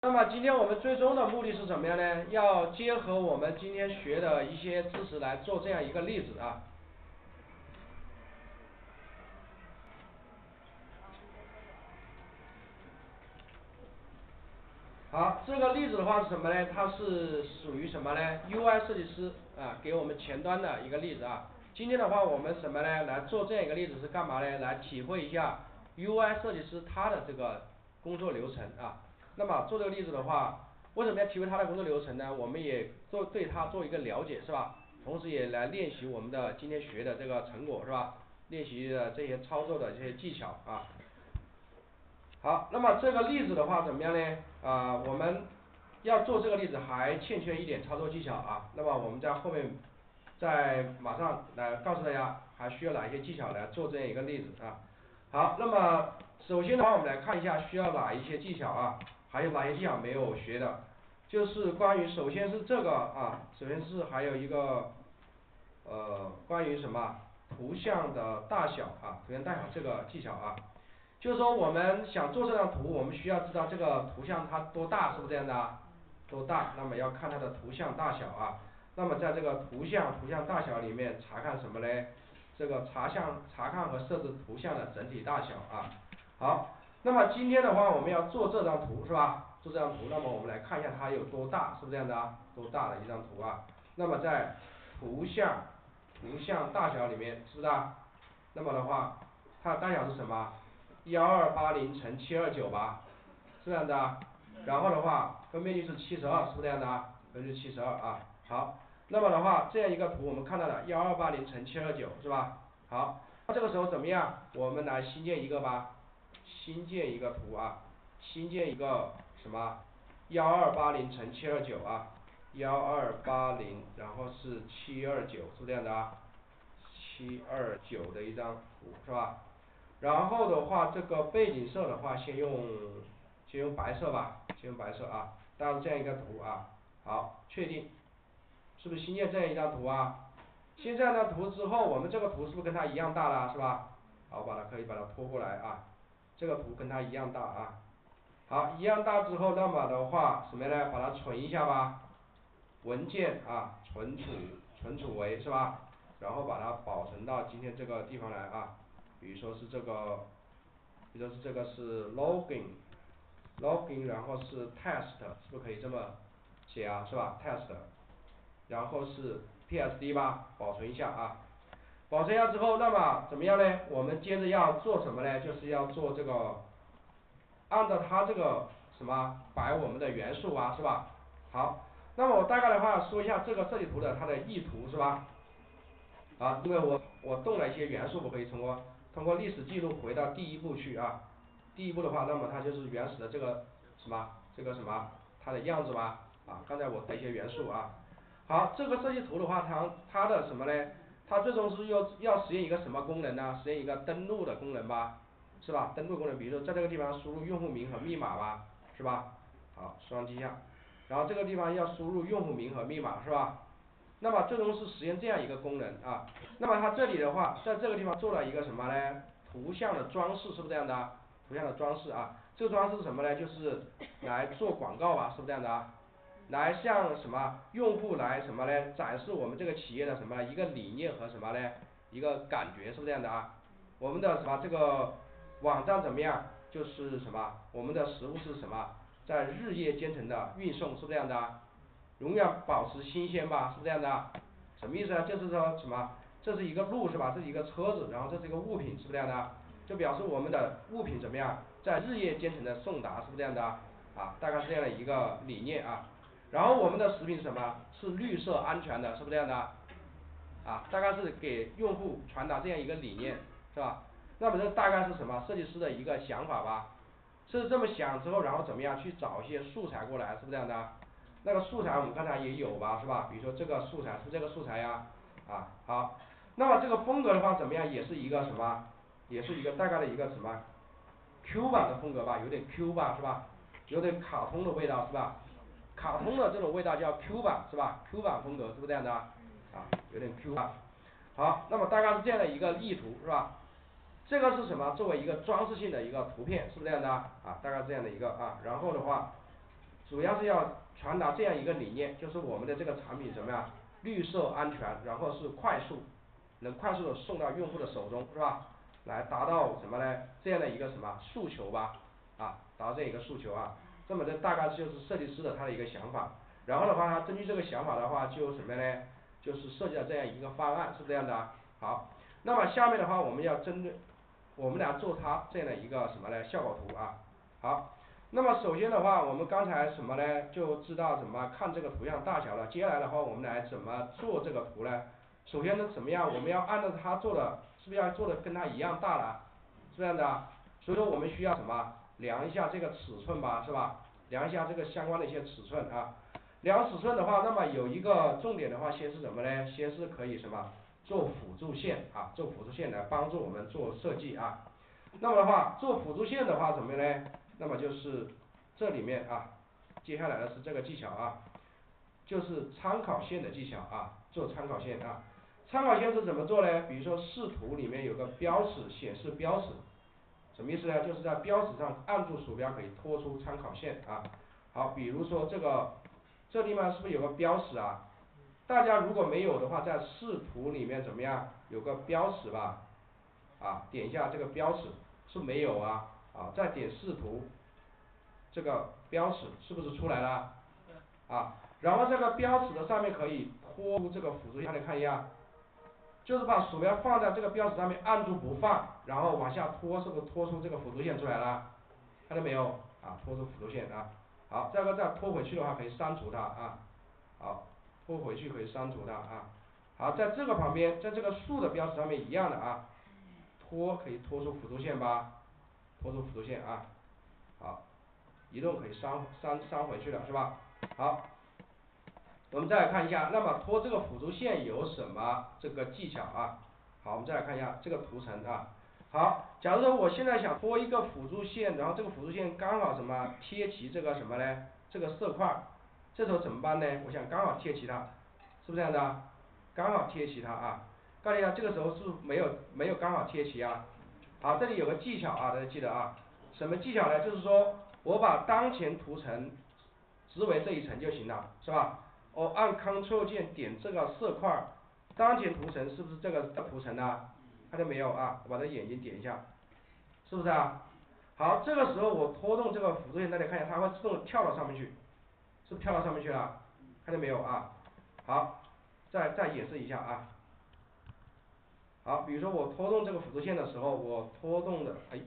那么今天我们最终的目的是什么样呢？要结合我们今天学的一些知识来做这样一个例子啊。好，这个例子的话是什么呢？它是属于什么呢 ？UI 设计师啊，给我们前端的一个例子啊。今天的话，我们什么呢？来做这样一个例子是干嘛呢？来体会一下 UI 设计师他的这个工作流程啊。那么做这个例子的话，为什么要体会他的工作流程呢？我们也对他做一个了解，是吧？同时也来练习我们的今天学的这个成果，是吧？练习的这些操作的这些技巧啊。好，那么这个例子的话怎么样呢？我们要做这个例子还欠缺一点操作技巧啊。那么我们在后面马上来告诉大家还需要哪些技巧来做这样一个例子啊。好，那么首先的话我们来看一下需要哪一些技巧啊，还有哪些技巧没有学的，就是关于首先是这个啊，首先是还有一个关于什么图像的大小啊，图像大小这个技巧啊。就是说我们想做这张图，我们需要知道这个图像它多大，是不是这样的啊？多大？那么要看它的图像大小啊。那么在这个图像大小里面查看什么嘞？这个查看和设置图像的整体大小啊。好，那么今天的话我们要做这张图是吧？做这张图，那么我们来看一下它有多大，是不是这样的啊？多大的一张图啊？那么在图像大小里面，是不是啊？那么的话，它的大小是什么？1280×729吧，是这样的啊。然后的话，分辨率是72，是不是这样的啊？分辨率72啊。好，那么的话，这样一个图我们看到了1280×729是吧？好，那这个时候怎么样？我们来新建一个吧，新建一个图啊，新建一个什么？1280×729啊，1280，然后是729，是不是这样的啊？729的一张图是吧？然后的话，这个背景色的话，先用白色吧，先用白色啊，大概是这样一个图啊。好，确定，是不是新建这样一张图啊？新建这样的图之后，我们这个图是不是跟它一样大了，是吧？好，可以把它拖过来啊，这个图跟它一样大啊。好，一样大之后，那么的话什么呢？把它存一下吧，文件啊，存储为是吧？然后把它保存到今天这个地方来啊。比如说是这个是 login，然后是 test， 是不是可以这么写啊，是吧 test， 然后是 PSD 吧，保存一下啊。保存一下之后，那么怎么样呢？我们接着要做什么呢？就是要做这个，按照它这个什么摆我们的元素啊，是吧？好，那么我大概的话说一下这个设计图的它的意图是吧？啊，因为我动了一些元素，我可以通过历史记录回到第一步去啊。第一步的话，那么它就是原始的这个什么它的样子吧啊。刚才我的一些元素啊。好，这个设计图的话，它的什么呢？它最终是要实现一个什么功能呢？实现一个登录的功能吧，是吧？登录功能，比如说在这个地方输入用户名和密码吧，是吧？好，双击一下，然后这个地方要输入用户名和密码，是吧？那么最终是实现这样一个功能啊。那么它这里的话，在这个地方做了一个什么呢？图像的装饰，是不是这样的啊？图像的装饰啊，这个装饰是什么呢？就是来做广告吧，是不是这样的啊？来向什么用户来什么呢？展示我们这个企业的什么一个理念和什么呢？一个感觉，是不是这样的啊？我们的什么这个网站怎么样？就是什么？我们的实物是什么？在日夜兼程的运送，是不是这样的啊？永远保持新鲜吧，是不是这样的啊？什么意思啊？就是说什么？这是一个路是吧？这是一个车子，然后这是一个物品，是不是这样的啊？就表示我们的物品怎么样，在日夜兼程的送达，是不是这样的啊？大概是这样的一个理念啊。然后我们的食品是什么？是绿色安全的，是不是这样的啊？大概是给用户传达这样一个理念，是吧？那么这大概是什么？设计师的一个想法吧。是这么想之后，然后怎么样去找一些素材过来，是不是这样的？那个素材我们刚才也有吧，是吧？比如说这个素材是这个素材呀，好，那么这个风格的话怎么样？也是一个什么？也是一个大概的一个什么 Q 版的风格吧，有点 Q 吧，是吧？有点卡通的味道，是吧？卡通的这种味道叫 Q 版，是吧 ？Q 版风格是不是这样的有点 Q 版。好，那么大概是这样的一个意图，是吧？这个是什么？作为一个装饰性的一个图片，是不是这样的大概这样的一个然后的话， 主要是要传达这样一个理念，就是我们的这个产品什么呀，绿色安全，然后是快速，能快速的送到用户的手中，是吧？来达到什么呢？这样的一个什么诉求吧，啊，达到这样一个诉求啊。这么这大概就是设计师的他的一个想法，然后的话，他根据这个想法的话，就什么呢？就是设计了这样一个方案，是这样的啊。好，那么下面的话，我们要针对，我们来做它这样的一个什么呢？效果图啊。好。那么首先的话，我们刚才什么呢？就知道怎么看这个图像大小了。接下来的话，我们来怎么做这个图呢？首先呢，怎么样？我们要按照它做的，是不是要做的跟它一样大了？是这样的啊。所以说我们需要什么？量一下这个尺寸吧，是吧？量一下这个相关的一些尺寸啊。量尺寸的话，那么有一个重点的话，先是什么呢？先是可以什么？做辅助线啊，做辅助线来帮助我们做设计啊。那么的话，做辅助线的话，怎么呢？那么就是这里面啊，接下来的是这个技巧啊，就是参考线的技巧啊，做参考线啊。参考线是怎么做呢？比如说视图里面有个标尺显示标尺，什么意思呢？就是在标尺上按住鼠标可以拖出参考线啊。好，比如说这个这地方是不是有个标尺啊？大家如果没有的话，在视图里面怎么样？有个标尺吧，啊，点一下这个标尺，是没有啊，啊，再点视图，这个标尺是不是出来了？啊，然后这个标尺的上面可以拖出这个辅助线，大家看一下，就是把鼠标放在这个标尺上面，按住不放，然后往下拖，是不是拖出这个辅助线出来了？看到没有？啊，拖出辅助线啊。好，这个再拖回去的话，可以删除它啊。好，拖回去可以删除它啊。好，在这个旁边，在这个竖的标尺上面一样的啊，拖可以拖出辅助线吧？拖出辅助线啊。好，移动可以删回去了，是吧？好，我们再来看一下，那么拖这个辅助线有什么这个技巧啊？好，我们再来看一下这个图层啊。好，假如说我现在想拖一个辅助线，然后这个辅助线刚好什么贴齐这个什么呢？这个色块，这时候怎么办呢？我想刚好贴齐它，是不是这样的啊？刚好贴齐它啊。告诉大家，这个时候是没有刚好贴齐啊。好，这里有个技巧啊，大家记得啊。什么技巧呢？就是说我把当前图层植为这一层就行了，是吧？我按 Ctrl 键点这个色块，当前图层是不是这个图层呢？看到没有啊？我把这眼睛点一下，是不是啊？好，这个时候我拖动这个辅助线，大家看一下，它会自动跳到上面去，是不是跳到上面去了？看到没有啊？好，再演示一下啊。好，比如说我拖动这个辅助线的时候，我拖动的，哎，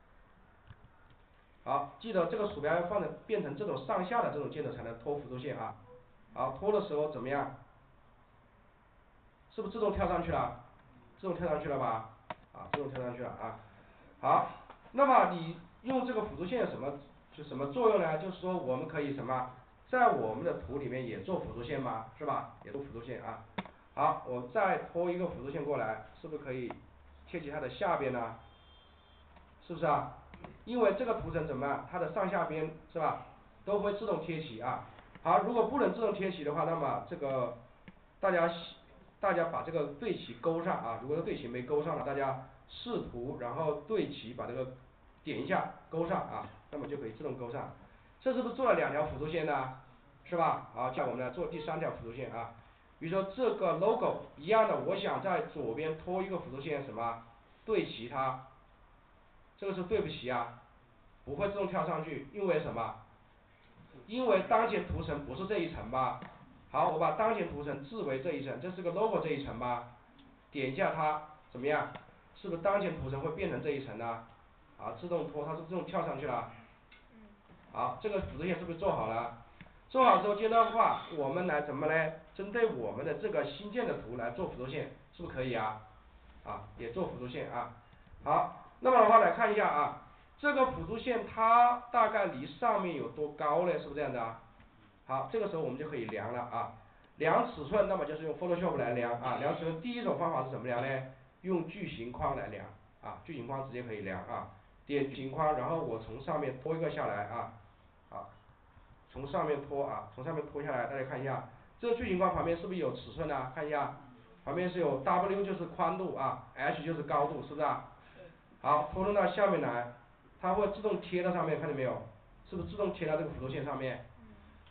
好，记得这个鼠标要放的变成这种上下的这种键头才能拖辅助线啊。好，拖的时候怎么样？是不是自动跳上去了？自动跳上去了吧？啊，自动跳上去了啊。好，那么你用这个辅助线有什么作用呢？就是说我们可以什么，在我们的图里面也做辅助线吗？是吧？也做辅助线啊。好，我再拖一个辅助线过来，是不是可以贴起它的下边呢？是不是啊？因为这个图层怎么样，它的上下边是吧，都会自动贴齐啊。好，如果不能自动贴齐的话，那么这个大家把这个对齐勾上啊。如果对齐没勾上的，大家视图然后对齐，把这个点一下勾上啊，那么就可以自动勾上。这是不是做了2条辅助线呢？是吧？好，接下来我们来做第3条辅助线啊。比如说这个 logo 一样的，我想在左边拖一个辅助线，什么对齐它，这个是对不齐啊，不会自动跳上去，因为什么？因为当前图层不是这一层吧？好，我把当前图层置为这一层，这是个 logo 这一层吧？点一下它，怎么样？是不是当前图层会变成这一层呢？好，自动拖，它是自动跳上去了。好，这个辅助线是不是做好了？做好之后，接着的话，我们来怎么呢？针对我们的这个新建的图来做辅助线，是不是可以啊？啊，也做辅助线啊。好，那么的话来看一下啊，这个辅助线它大概离上面有多高呢？是不是这样的啊？好，这个时候我们就可以量了啊。量尺寸，那么就是用 Photoshop 来量啊。量尺寸第一种方法是怎么量呢？用矩形框来量啊，矩形框直接可以量啊。点矩形框，然后我从上面拖一个下来啊。好，从上面拖啊，从上面拖下来，大家看一下，这个矩形框旁边是不是有尺寸呢？看一下，旁边是有 W 就是宽度啊 ，H 就是高度，是不是啊？好，拖动到下面来，它会自动贴到上面，看见没有？是不是自动贴到这个辅助线上面？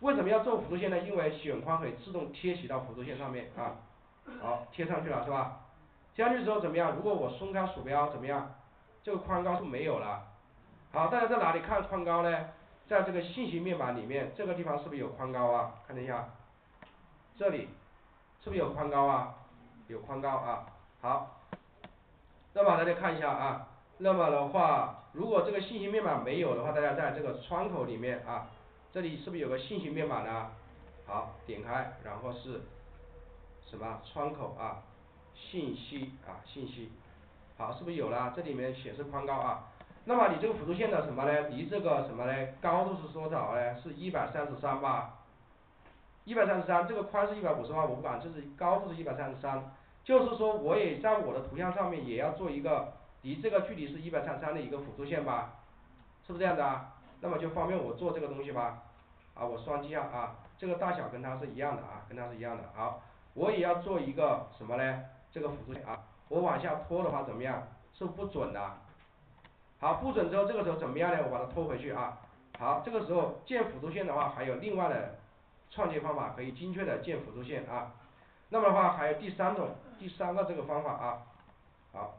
为什么要做辅助线呢？因为选框可以自动贴洗到辅助线上面啊。好，贴上去了是吧？贴上去之后怎么样？如果我松开鼠标怎么样？这个宽高是没有了。好，大家在哪里看宽高呢？在这个信息面板里面，这个地方是不是有宽高啊？看一下，这里是不是有宽高啊？有宽高啊。好，那么大家看一下啊。那么的话，如果这个信息面板没有的话，大家在这个窗口里面啊，这里是不是有个信息面板呢？好，点开，然后是什么窗口啊？信息啊，信息。好，是不是有了？这里面显示宽高啊。那么你这个辅助线的什么呢？离这个什么呢？高度是多少呢？是133吧？133，这个宽是158，我不管，这是高度是133。就是说，我也在我的图像上面也要做一个离这个距离是133的一个辅助线吧？是不是这样的啊？那么就方便我做这个东西吧。啊，我双击一下啊，这个大小跟它是一样的啊，跟它是一样的。好，我也要做一个什么呢？这个辅助线啊，我往下拖的话怎么样？是不准的。好，不准之后，这个时候怎么样呢？我把它拖回去啊。好，这个时候建辅助线的话，还有另外的创建方法，可以精确的建辅助线啊。那么的话，还有第三个这个方法啊。好，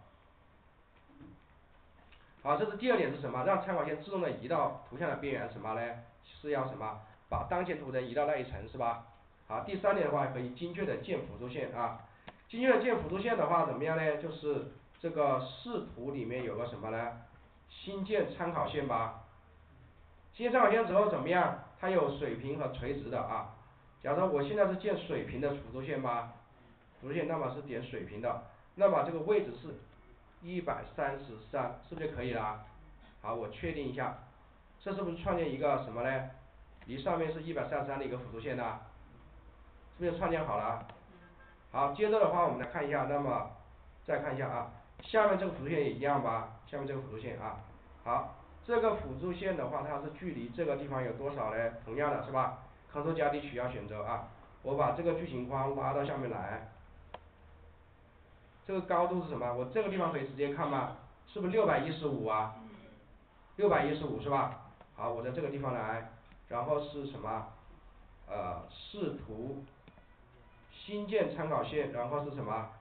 好，这是第二点是什么？让参考线自动的移到图像的边缘，什么呢？是要什么？把当前图层移到那一层，是吧？好，第三点的话，可以精确的建辅助线啊。精确的建辅助线的话，怎么样呢？就是这个视图里面有个什么呢？新建参考线吧。新建参考线之后怎么样？它有水平和垂直的啊。假如说我现在是建水平的辅助线吧，辅助线那么是点水平的，那么这个位置是133，是不是就可以了？好，我确定一下，这是不是创建一个什么呢？离上面是133的一个辅助线呢？是不是创建好了？好，接着的话我们来看一下，那么再看一下啊，下面这个辅助线也一样吧？下面这个辅助线啊，好，这个辅助线的话，它是距离这个地方有多少呢？同样的是吧？Ctrl+D 取消选择啊，我把这个矩形框拉到下面来。这个高度是什么？我这个地方可以直接看吗？是不是615啊？615是吧？好，我在这个地方来，然后是什么？视图新建参考线，然后是什么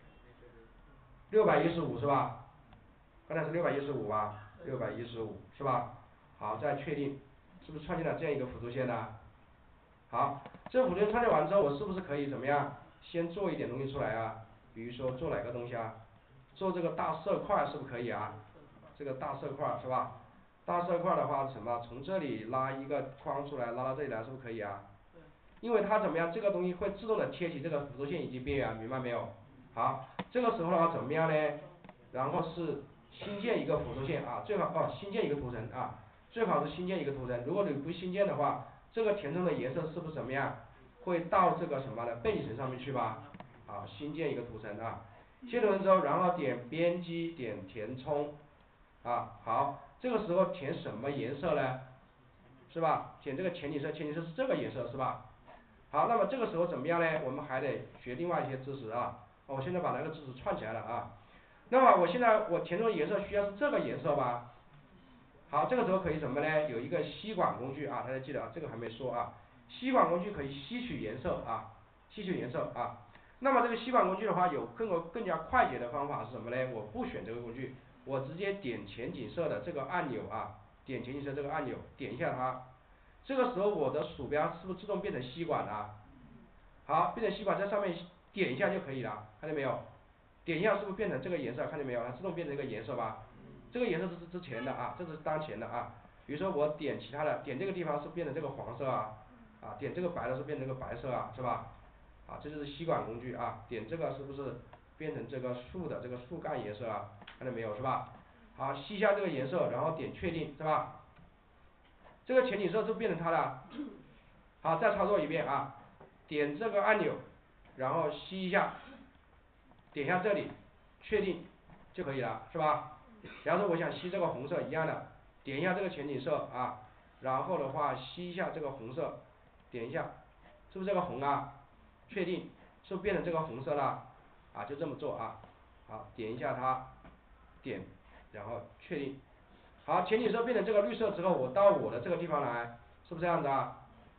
？615是吧？刚才是615吧？615是吧？好，再确定，是不是创建了这样一个辅助线呢？好，这个辅助线创建完之后，我是不是可以怎么样？先做一点东西出来啊？比如说做哪个东西啊？做这个大色块是不是可以啊？这个大色块是吧？大色块的话是什么？从这里拉一个框出来，拉到这里来是不是可以啊？因为它怎么样？这个东西会自动的贴起这个辅助线以及边缘，明白没有？好，这个时候的话怎么样呢？然后是新建一个辅助线啊，最好新建一个图层啊，最好是新建一个图层。如果你不新建的话，这个填充的颜色是不是怎么样？会到这个什么的背景层上面去吧？好，新建一个图层啊。建图层之后，然后点编辑，点填充，啊，好，这个时候填什么颜色呢？是吧？填这个前景色，前景色是这个颜色是吧？好，那么这个时候怎么样呢？我们还得学另外一些知识啊。我现在把那个知识串起来了啊。那么我现在我填充颜色需要是这个颜色吧？好，这个时候可以什么呢？有一个吸管工具啊，大家记得啊，这个还没说啊。吸管工具可以吸取颜色啊，吸取颜色啊。那么这个吸管工具的话，有更加快捷的方法是什么呢？我不选这个工具，我直接点前景色的这个按钮啊，点前景色这个按钮，点一下它。这个时候我的鼠标是不是自动变成吸管了？好，变成吸管在上面点一下就可以了，看见没有？点一下是不是变成这个颜色？看见没有？它自动变成一个颜色吧？这个颜色是之前的啊，这是当前的啊。比如说我点其他的，点这个地方是变成这个黄色啊，点这个白的是变成这个白色啊，是吧？这就是吸管工具啊，点这个是不是变成这个树的这个树干颜色啊？看见没有是吧？好，吸一下这个颜色，然后点确定是吧？这个前景色是不是变成它的？好，再操作一遍啊，点这个按钮，然后吸一下，点一下这里，确定就可以了，是吧？然后说我想吸这个红色一样的，点一下这个前景色啊，然后的话吸一下这个红色，点一下，是不是这个红啊？确定，是不是变成这个红色了？就这么做啊。好，点一下它，点，然后确定。好，前景色变成这个绿色之后，我到我的这个地方来，是不是这样子啊？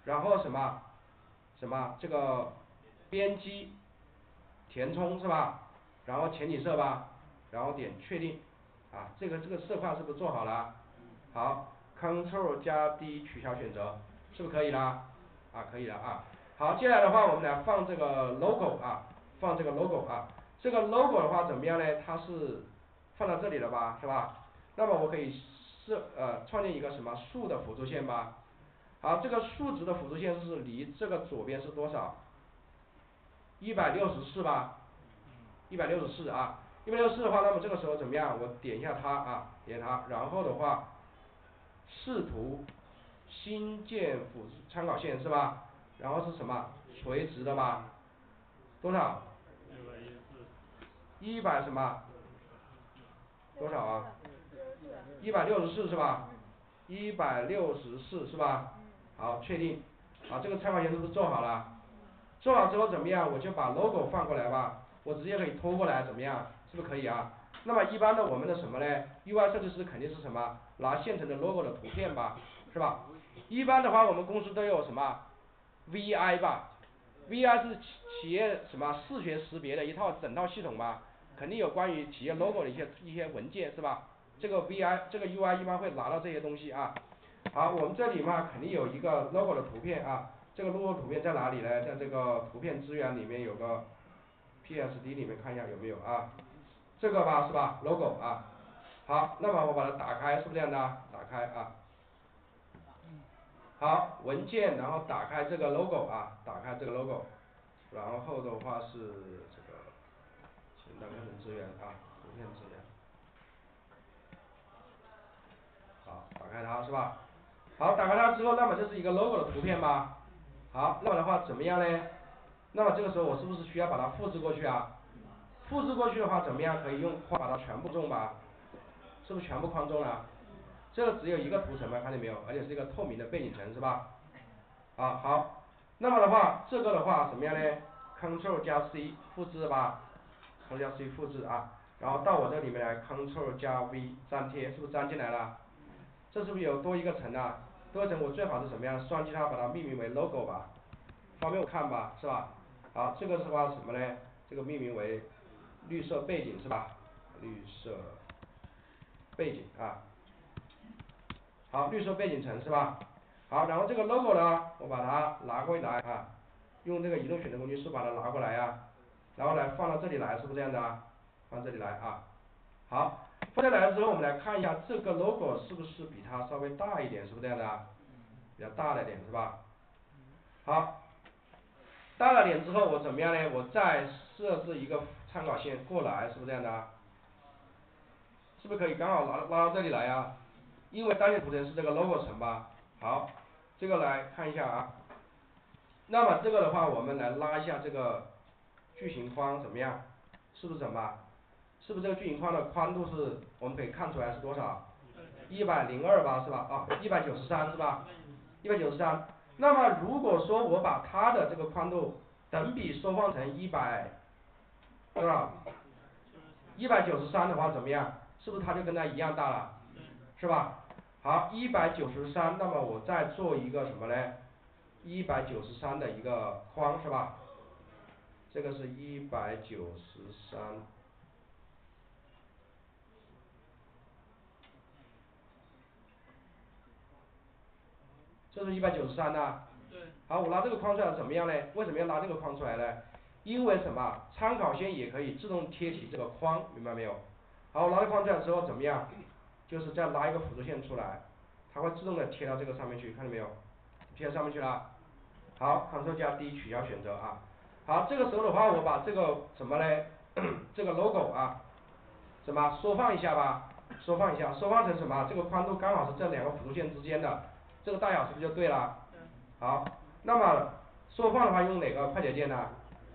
然后这个编辑填充是吧？然后前景色吧，然后点确定，啊，这个色块是不是做好了？好 ，Ctrl 加 D 取消选择，是不是可以了？啊，可以了啊。好，接下来的话我们来放这个 logo 啊，放这个 logo 啊。这个 logo 的话怎么样呢？它是放到这里了吧，是吧？那么我可以创建一个什么竖的辅助线吧。好，这个竖直的辅助线是离这个左边是多少？164吧，164啊，164的话，那么这个时候怎么样？我点一下它啊，点它，然后的话，视图新建辅参考线是吧？然后是什么？垂直的吧？多少？100什么？多少啊？164是吧？164是吧？好，确定。好，这个参考线是不是做好了？做好之后怎么样？我就把 logo 放过来吧，我直接可以拖过来，怎么样？是不是可以啊？那么一般的我们的什么呢 ？UI 设计师肯定是什么？拿现成的 logo 的图片吧，是吧？一般的话，我们公司都有什么 VI 吧 ？VI 是企业什么视觉识别的整套系统吧？肯定有关于企业 logo 的一些文件是吧？这个 VI 这个 UI 一般会拿到这些东西啊。好，我们这里嘛肯定有一个 logo 的图片啊。这个 logo 图片在哪里呢？在这个图片资源里面有个 PSD 里面看一下有没有啊？这个吧是吧 ？logo 啊。好，那么我把它打开，是不是这样的？打开啊。好，文件，然后打开这个 logo 啊，打开这个 logo，然后的话是这个前端课程资源啊，图片资源。好，打开它是吧？好，打开它之后，那么这是一个 logo 的图片吧？好，那么的话怎么样呢？那么这个时候我是不是需要把它复制过去啊？复制过去的话怎么样？可以用框把它全部中吧？是不是全部框中了？这个只有一个图层嘛，看见没有？而且是一个透明的背景层是吧？啊好，那么的话这个的话怎么样呢？Ctrl 加 C 复制吧，Ctrl 加 C 复制啊，然后到我这里面来 Ctrl 加 V 粘贴，是不是粘进来了？这是不是有多一个层啊？多一层我最好是怎么样？双击它把它命名为 logo 吧，方便我看吧，是吧？好，这个是话什么呢？这个命名为绿色背景是吧？绿色背景啊。好，绿色背景层是吧？好，然后这个 logo 呢，我把它拿过来啊，用这个移动选择工具是把它拿过来呀，然后来放到这里来，是不是这样的啊？放这里来啊。好，放下来了之后，我们来看一下这个 logo 是不是比它稍微大一点，是不是这样的啊？比较大了点是吧？好，大了点之后我怎么样呢？我再设置一个参考线过来，是不是这样的啊？是不是可以刚好拉到这里来呀？因为当前图层是这个 logo 层吧。好，这个来看一下啊。那么这个的话，我们来拉一下这个矩形框怎么样？是不是什么？是不是这个矩形框的宽度是我们可以看出来是多少？102吧，是吧？啊，193是吧？193。那么如果说我把它的这个宽度等比缩放成多少？193的话怎么样？是不是它就跟它一样大了？是吧？好，193，那么我再做一个什么呢？193的一个框是吧？这个是193。这是193呐。好，我拿这个框出来怎么样呢？为什么要拿这个框出来呢？因为什么？参考线也可以自动贴起这个框，明白没有？好，我拿这个框出来之后怎么样？就是再拉一个辅助线出来，它会自动的贴到这个上面去，看见没有？贴到上面去了。好，Ctrl 加 D 取消选择啊。好，这个时候的话，我把这个什么呢？这个 logo 啊，什么缩放一下吧？缩放一下，缩放成什么？这个宽度刚好是这两个辅助线之间的，这个大小是不是就对了？好，那么缩放的话用哪个快捷键呢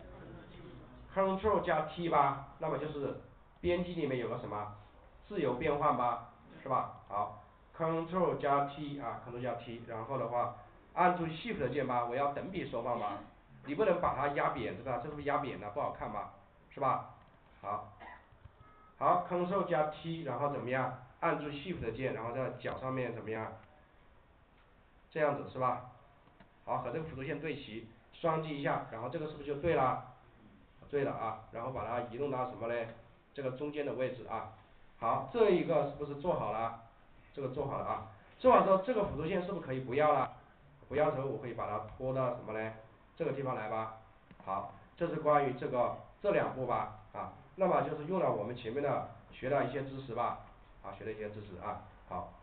？Ctrl 加 T 吧，那么就是编辑里面有个什么自由变换吧，是吧？好，Ctrl 加 T 啊，Ctrl 加 T，然后的话按住 Shift 键吧，我要等比缩放吧，你不能把它压扁，是吧？这是不是压扁了？不好看吧，是吧？好，好，Ctrl 加 T，然后怎么样？按住 Shift 键，然后在角上面怎么样？这样子是吧？ 好，和这个辅助线对齐，双击一下，然后这个是不是就对了？对了啊，然后把它移动到什么嘞？这个中间的位置啊。好，这一个是不是做好了？这个做好了啊。做好之后，这个辅助线是不是可以不要了？不要的时候，我可以把它拖到什么嘞？这个地方来吧。好，这是关于这两步吧啊。那么就是用了我们前面的学到一些知识吧，啊，学了一些知识啊。好。